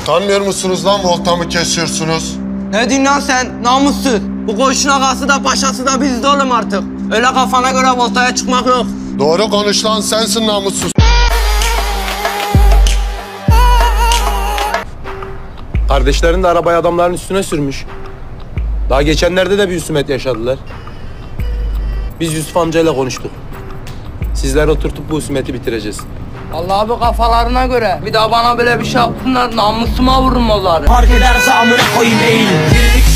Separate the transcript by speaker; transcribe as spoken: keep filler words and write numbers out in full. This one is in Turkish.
Speaker 1: Tanmıyor musunuz lan voltamı kesiyorsunuz?
Speaker 2: Ne diyorsun lan sen? Namussuz. Bu koğuşun ağası da paşası da bizde oğlum artık. Öyle kafana göre voltaya çıkmak yok.
Speaker 1: Doğru konuş lan, sensin namussuz.
Speaker 3: Kardeşlerin de arabayı adamların üstüne sürmüş. Daha geçenlerde de bir husumet yaşadılar. Biz Yusuf amcayla konuştuk. Sizler oturtup bu husumeti bitireceğiz.
Speaker 2: Vallahi bu kafalarına göre bir daha bana böyle bir şey yapsınlar, namusuma vururum onları.
Speaker 4: Fark ederse amına koyayım eğilin.